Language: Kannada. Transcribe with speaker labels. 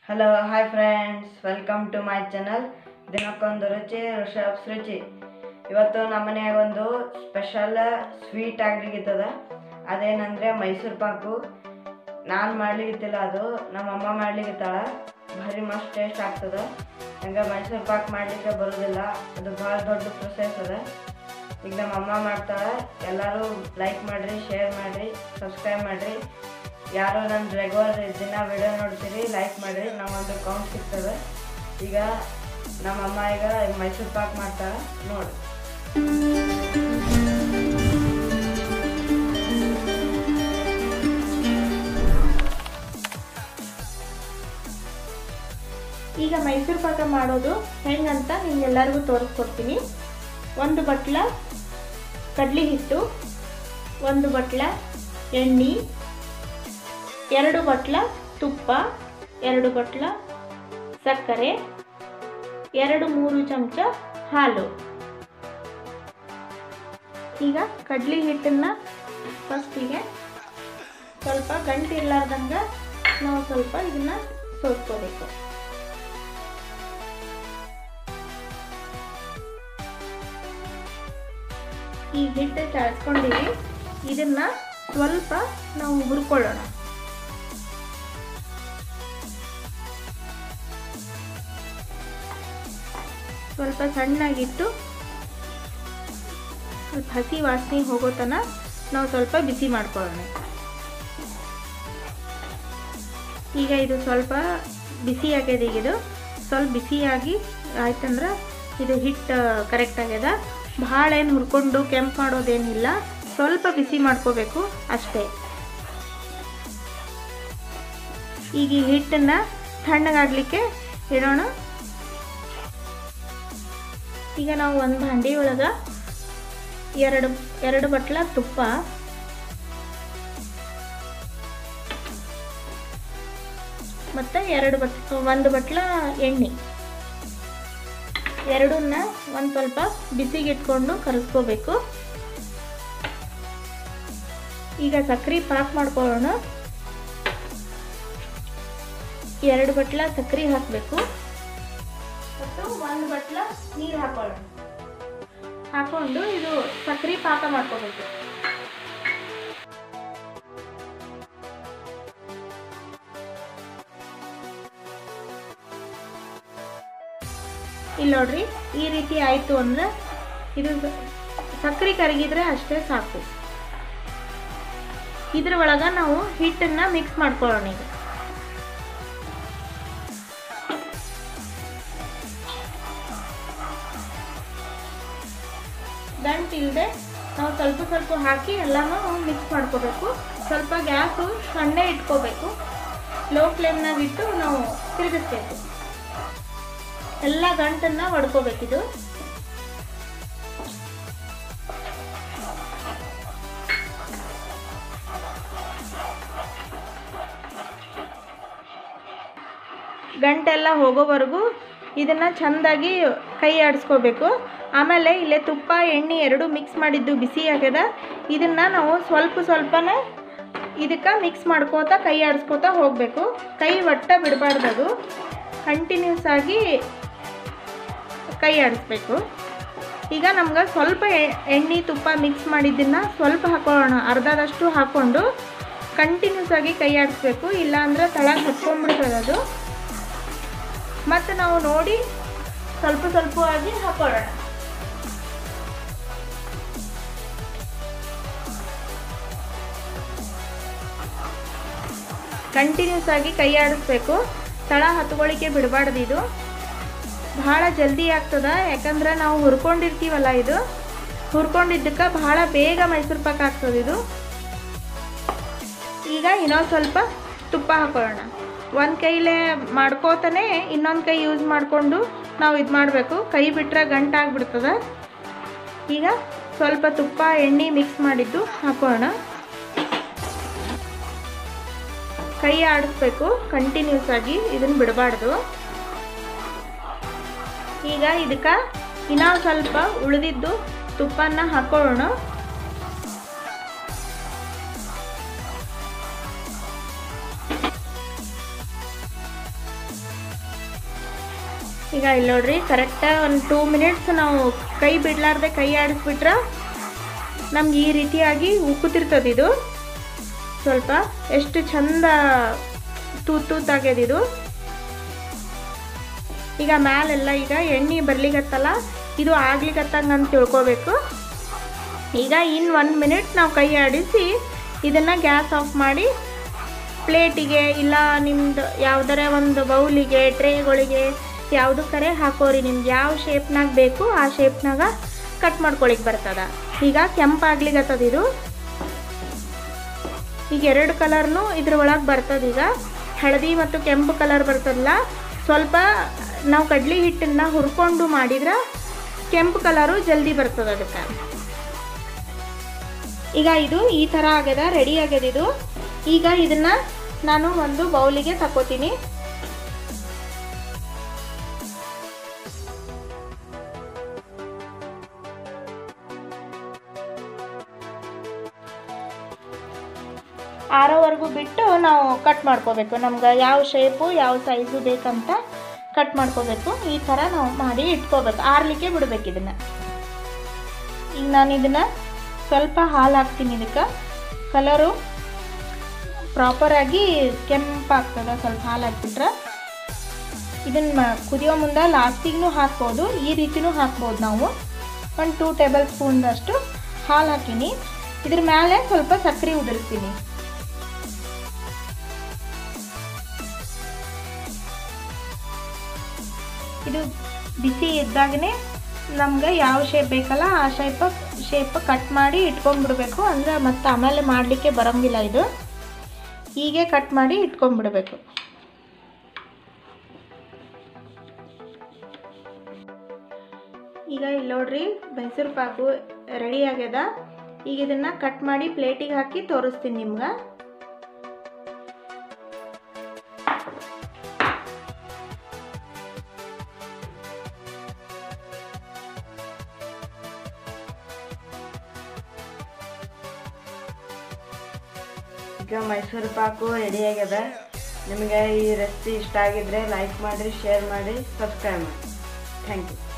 Speaker 1: Hello hi friends, welcome to my channel ದಿನಕ್ಕೊಂದು ರುಚಿ ಋಷಭ್ಸ್ ರುಚಿ. ಇವತ್ತು ನಮ್ಮ ಮನ್ಯಾಗ ಒಂದು ಸ್ಪೆಷಲ್ ಸ್ವೀಟ್ ಆಗ್ಲಿಕ್ಕಿತ್ತದ. ಅದೇನಂದರೆ ಮೈಸೂರು ಪಾಕು. ನಾನು ಮಾಡ್ಲಿಕ್ಕಿತ್ತಿಲ್ಲ, ಅದು ನಮ್ಮ ಅಮ್ಮ ಮಾಡ್ಲಿಕ್ಕಿತ್ತಾಳ. ಭಾರಿ ಮಸ್ತ್ ಟೇಸ್ಟ್ ಆಗ್ತದೆ. ಹಂಗೆ ಮೈಸೂರು ಪಾಕು ಮಾಡಲಿಕ್ಕೆ ಬರೋದಿಲ್ಲ, ಅದು ಭಾಳ ದೊಡ್ಡ ಪ್ರೊಸೆಸ್ ಅದ. ಈಗ ನಮ್ಮ ಅಮ್ಮ ಮಾಡ್ತಾಳೆ. ಎಲ್ಲರೂ ಲೈಕ್ ಮಾಡಿರಿ, ಶೇರ್ ಮಾಡಿರಿ, ಸಬ್ಸ್ಕ್ರೈಬ್ ಮಾಡಿರಿ. ಯಾರು ನನ್ನ ರೆಗ್ಯುಲರ್ ದಿನ ವಿಡಿಯೋ ನೋಡ್ತೀರಿ ಲೈಕ್ ಮಾಡಿರಿ, ನಮ್ಮೊಂದು ಕೌಂಟ್ ಸಿಗ್ತದೆ. ಈಗ ನಮ್ಮಮ್ಮ ಈಗ ಮೈಸೂರು ಪಾಕ್ ಮಾಡ್ತಾಳೆ ನೋಡಿ.
Speaker 2: ಈಗ ಮೈಸೂರು ಪಾಕ ಮಾಡೋದು ಹೆಂಗಂತ ನಿಮ್ಗೆಲ್ಲರಿಗೂ ತೋರಿಸ್ಕೊಡ್ತೀನಿ. 1 ಬಟ್ಲ ಕಡ್ಲಿ ಹಿಟ್ಟು, 1 ಬಟ್ಲ ಎಣ್ಣೆ, 2 ಬಟ್ಲ ತುಪ್ಪ, 2 ಬಟ್ಲ ಸಕ್ಕರೆ, 2-3 ಚಮಚ ಹಾಲು. ಈಗ ಕಡ್ಲಿ ಹಿಟ್ಟನ್ನು ಫಸ್ಟಿಗೆ ಸ್ವಲ್ಪ ಗಂಟು ಇರ್ಲಾರ್ದಂಗೆ ನಾವು ಸ್ವಲ್ಪ ಇದನ್ನು ಸೋಸ್ಕೋಬೇಕು. ಈ ಹಿಟ್ಟು ಚಾಳಿಸ್ಕೊಂಡಿವಿ, ಇದನ್ನ ಸ್ವಲ್ಪ ನಾವು ಹುರ್ಕೊಳ್ಳೋಣ. ಸ್ವಲ್ಪ ಸಣ್ಣಾಗಿಟ್ಟು ಸ್ವಲ್ಪ ಹಸಿ ವಾಸನೆ ಹೋಗೋ ತನಕ ನಾವು ಸ್ವಲ್ಪ ಬಿಸಿ ಮಾಡ್ಕೊಳ್ಳೋಣ. ಈಗ ಇದು ಸ್ವಲ್ಪ ಬಿಸಿ ಆಗ್ಯದ. ಈಗ ಇದು ಸ್ವಲ್ಪ ಬಿಸಿಯಾಗಿ ಆಯ್ತಂದ್ರೆ ಇದು ಹಿಟ್ಟು ಕರೆಕ್ಟ್ ಆಗ್ಯದ. ಭಾಳ ಏನು ಹುರ್ಕೊಂಡು ಕೆಂಪು ಮಾಡೋದೇನಿಲ್ಲ, ಸ್ವಲ್ಪ ಬಿಸಿ ಮಾಡ್ಕೋಬೇಕು ಅಷ್ಟೇ. ಈಗ ಈ ಹಿಟ್ಟನ್ನು ತಣ್ಣಗಾಗಲಿಕ್ಕೆ ಇಡೋಣ. ಈಗ ನಾವು ಒಂದು ಭಾಂಡಿ ಒಳಗೆ ಎರಡು ಬಟ್ಲ ತುಪ್ಪ, ಮತ್ತು 1 ಬಟ್ಲ ಎಣ್ಣೆ, ಎರಡನ್ನ ಒಂದು ಸ್ವಲ್ಪ ಬಿಸಿಗೆ ಇಟ್ಕೊಂಡು ಕರಗಿಸ್ಕೋಬೇಕು. ಈಗ ಸಕ್ಕರೆ ಪಾಕ್ ಮಾಡ್ಕೊಳ್ಳೋಣ. 2 ಬಟ್ಲ ಸಕ್ಕರೆ ಹಾಕಬೇಕು ಮತ್ತು 1 ಬಟ್ಲ ನೀರು ಹಾಕೊಳ್ಳೋಣ. ಹಾಕೊಂಡು ಇದು ಸಕ್ಕರೆ ಪಾಕ ಮಾಡ್ಕೋಬೇಕು. ಇಲ್ಲಿ ನೋಡ್ರಿ, ಈ ರೀತಿ ಆಯಿತು ಅಂದ್ರೆ ಇದು ಸಕ್ಕರೆ ಕರಗಿದ್ರೆ ಅಷ್ಟೇ ಸಾಕು. ಇದ್ರ ಒಳಗೆ ನಾವು ಹಿಟ್ಟನ್ನು ಮಿಕ್ಸ್ ಮಾಡ್ಕೊಳ್ಳೋಣ. ಈಗ ಗಂಟಿಲ್ಲದೆ ನಾವು ಸ್ವಲ್ಪ ಹಾಕಿ ಎಲ್ಲನೂ ಮಿಕ್ಸ್ ಮಾಡ್ಕೋಬೇಕು. ಸ್ವಲ್ಪ ಗ್ಯಾಸು ಸಣ್ಣ ಇಟ್ಕೋಬೇಕು. ಲೋ ಫ್ಲೇಮ್ನಾಗ ಇಟ್ಟು ನಾವು ತಿರುಗಿಸ್ಬೇಕು. ಎಲ್ಲ ಗಂಟನ್ನು ಒಡ್ಕೋಬೇಕಿದು. ಗಂಟೆಲ್ಲ ಹೋಗೋವರೆಗೂ ಇದನ್ನು ಚೆಂದಾಗಿ ಕೈ ಆಡಿಸ್ಕೋಬೇಕು. ಆಮೇಲೆ ಇಲ್ಲೇ ತುಪ್ಪ ಎಣ್ಣೆ ಎರಡೂ ಮಿಕ್ಸ್ ಮಾಡಿದ್ದು ಬಿಸಿ ಆಗ್ಯದ. ಇದನ್ನು ನಾವು ಸ್ವಲ್ಪನೇ ಇದಕ್ಕೆ ಮಿಕ್ಸ್ ಮಾಡ್ಕೋತಾ ಕೈ ಆಡಿಸ್ಕೋತಾ ಹೋಗಬೇಕು. ಕೈ ಒಟ್ಟ ಬಿಡಬಾರ್ದು, ಅದು ಕಂಟಿನ್ಯೂಸ್ ಆಗಿ ಕೈ ಆಡಿಸ್ಬೇಕು. ಈಗ ನಮ್ಗೆ ಸ್ವಲ್ಪ ಎಣ್ಣೆ ತುಪ್ಪ ಮಿಕ್ಸ್ ಮಾಡಿದ್ದನ್ನು ಸ್ವಲ್ಪ ಹಾಕೊಳ್ಳೋಣ. ಅರ್ಧದಷ್ಟು ಹಾಕ್ಕೊಂಡು ಕಂಟಿನ್ಯೂಸ್ ಆಗಿ ಕೈ ಆಡಿಸ್ಬೇಕು, ಇಲ್ಲಾಂದ್ರೆ ತಳಗೆ ಹಚ್ಕೊಂಡ್ಬಿಡ್ತದೆ ಅದು. ಮತ್ತು ನಾವು ನೋಡಿ ಸ್ವಲ್ಪವಾಗಿ ಹಾಕೊಳ್ಳೋಣ. ಕಂಟಿನ್ಯೂಸ್ ಆಗಿ ಕೈ ಆಡಿಸ್ಬೇಕು, ತಳ ಹತ್ಕೊಳ್ಳಿಕ್ಕೆ ಬಿಡಬಾರ್ದು. ಇದು ಭಾಳ ಜಲ್ದಿ ಆಗ್ತದೆ, ಯಾಕಂದ್ರೆ ನಾವು ಹುರ್ಕೊಂಡಿರ್ತೀವಲ್ಲ, ಇದು ಹುರ್ಕೊಂಡಿದ್ದಕ್ಕೆ ಭಾಳ ಬೇಗ ಮೈಸೂರು ಪಾಕ್ ಆಗ್ತದೆ ಇದು. ಈಗ ಇನ್ನೊಂದು ಸ್ವಲ್ಪ ತುಪ್ಪ ಹಾಕೊಳ್ಳೋಣ. ಒಂದು ಕೈಲೇ ಮಾಡ್ಕೋತಾನೆ ಇನ್ನೊಂದು ಕೈ ಯೂಸ್ ಮಾಡಿಕೊಂಡು ನಾವು ಇದು ಮಾಡಬೇಕು. ಕೈ ಬಿಟ್ಟರೆ ಗಂಟಾಗ್ಬಿಡ್ತದೆ. ಈಗ ಸ್ವಲ್ಪ ತುಪ್ಪ ಎಣ್ಣೆ ಮಿಕ್ಸ್ ಮಾಡಿದ್ದು ಹಾಕೋಣ. ಕೈ ಆಡಿಸ್ಬೇಕು ಕಂಟಿನ್ಯೂಸ್ ಆಗಿ, ಇದನ್ನು ಬಿಡಬಾರ್ದು. ಈಗ ಇದಕ್ಕೆ ಇನ್ನೂ ಸ್ವಲ್ಪ ಉಳಿದಿದ್ದು ತುಪ್ಪನ ಹಾಕೊಳ್ಳೋಣ. ಈಗ ಇಲ್ಲಿ ನೋಡ್ರಿ ಕರೆಕ್ಟ ಒಂದು 2 ಮಿನಿಟ್ಸ್ ನಾವು ಕೈ ಬಿಡಲಾರ್ದೆ ಕೈ ಆಡಿಸ್ಬಿಟ್ರೆ ನಮ್ಗೆ ಈ ರೀತಿಯಾಗಿ ಉಕ್ಕುತ್ತಿರ್ತದೆ. ಇದು ಸ್ವಲ್ಪ ಎಷ್ಟು ಚಂದ ತೂತಾಗ್ಯದಿದು. ಈಗ ಮ್ಯಾಲೆಲ್ಲ ಈಗ ಎಣ್ಣೆ ಬರ್ಲಿಗತ್ತಲ್ಲ, ಇದು ಆಗ್ಲಿಕತ್ತಂಗೆ ಅಂತ ತಿಳ್ಕೊಬೇಕು. ಈಗ ಇನ್ನು 1 ಮಿನಿಟ್ ನಾವು ಕೈ ಆಡಿಸಿ ಇದನ್ನು ಗ್ಯಾಸ್ ಆಫ್ ಮಾಡಿ ಪ್ಲೇಟಿಗೆ ಇಲ್ಲ ನಿಮ್ದು ಯಾವುದರ ಒಂದು ಬೌಲಿಗೆ ಟ್ರೇಗಳಿಗೆ ಯಾವುದಕ್ಕರೆ ಹಾಕೋರಿ. ನಿಮ್ಗೆ ಯಾವ ಶೇಪ್ನಾಗ ಬೇಕು ಆ ಶೇಪ್ನಾಗ ಕಟ್ ಮಾಡ್ಕೊಳಿಕ್ಕೆ ಬರ್ತದೆ. ಈಗ ಕೆಂಪಾಗ್ಲಿಗತ್ತದ ಇದು. ಈಗ 2 ಕಲರ್ನು ಇದ್ರ ಒಳಗೆ ಬರ್ತದೆ. ಈಗ ಹಳದಿ ಮತ್ತು ಕೆಂಪು ಕಲರ್ ಬರ್ತದಲ್ಲ, ಸ್ವಲ್ಪ ನಾವು ಕಡ್ಲಿ ಹಿಟ್ಟನ್ನು ಹುರ್ಕೊಂಡು ಮಾಡಿದ್ರೆ ಕೆಂಪು ಕಲರು ಜಲ್ದಿ ಬರ್ತದೆ ಅದಕ್ಕೆ. ಈಗ ಇದು ಈ ಥರ ಆಗ್ಯದ, ರೆಡಿ ಆಗ್ಯದ ಇದು. ಈಗ ಇದನ್ನು ನಾನು ಒಂದು ಬೌಲಿಗೆ ತಗೋತೀನಿ. ಆರೋವರೆಗೂ ಬಿಟ್ಟು ನಾವು ಕಟ್ ಮಾಡ್ಕೋಬೇಕು. ನಮ್ಗೆ ಯಾವ ಶೇಪು ಯಾವ ಸೈಜು ಬೇಕಂತ ಕಟ್ ಮಾಡ್ಕೋಬೇಕು. ಈ ಥರ ನಾವು ಮಾಡಿ ಇಟ್ಕೋಬೇಕು, ಆರಲಿಕ್ಕೆ ಬಿಡಬೇಕು ಇದನ್ನು. ಈಗ ನಾನು ಇದನ್ನು ಸ್ವಲ್ಪ ಹಾಲು ಹಾಕ್ತೀನಿ. ಇದಕ್ಕೆ ಕಲರು ಪ್ರಾಪರಾಗಿ ಕೆಂಪಾಗ್ತದೆ. ಸ್ವಲ್ಪ ಹಾಲು ಹಾಕ್ಬಿಟ್ರೆ ಇದನ್ನು ಕುದಿಯೋ ಮುಂದೆ ಲಾಸ್ಟಿಗೂ ಹಾಕ್ಬೋದು, ಈ ರೀತಿಯೂ ಹಾಕ್ಬೋದು. ನಾವು ಒಂದು 2 ಟೇಬಲ್ ಸ್ಪೂನ್ದಷ್ಟು ಹಾಲು ಹಾಕೀನಿ. ಇದ್ರ ಮೇಲೆ ಸ್ವಲ್ಪ ಸಕ್ಕರೆ ಉದುರಿಸ್ತೀನಿ. ಇದು ಬಿಸಿ ಇದ್ದಾಗನೇ ನಮ್ಗೆ ಯಾವ ಶೇಪ್ ಬೇಕಲ್ಲ ಆ ಶೇಪ್ ಕಟ್ ಮಾಡಿ ಇಟ್ಕೊಂಡ್ಬಿಡ್ಬೇಕು. ಅಂದರೆ ಮತ್ತೆ ಆಮೇಲೆ ಮಾಡಲಿಕ್ಕೆ ಬರೋಂಗಿಲ್ಲ. ಇದು ಹೀಗೆ ಕಟ್ ಮಾಡಿ ಇಟ್ಕೊಂಡ್ಬಿಡ್ಬೇಕು. ಈಗ ಇಲ್ಲಿ ನೋಡ್ರಿ ಮೈಸೂರು ಪಾಕು ರೆಡಿ ಆಗ್ಯದ. ಈಗ ಇದನ್ನು ಕಟ್ ಮಾಡಿ ಪ್ಲೇಟಿಗೆ ಹಾಕಿ ತೋರಿಸ್ತೀನಿ ನಿಮ್ಗೆ.
Speaker 1: ಈಗ ಮೈಸೂರು ಪಾಕು ರೆಡಿ ಆಗ್ಯದ. ನಿಮಗೆ ಈ ರೆಸಿಪಿ ಇಷ್ಟ ಆಗಿದ್ರೆ ಲೈಕ್ ಮಾಡಿರಿ, ಶೇರ್ ಮಾಡಿ, ಸಬ್ಸ್ಕ್ರೈಬ್ ಮಾಡಿ. Thank you.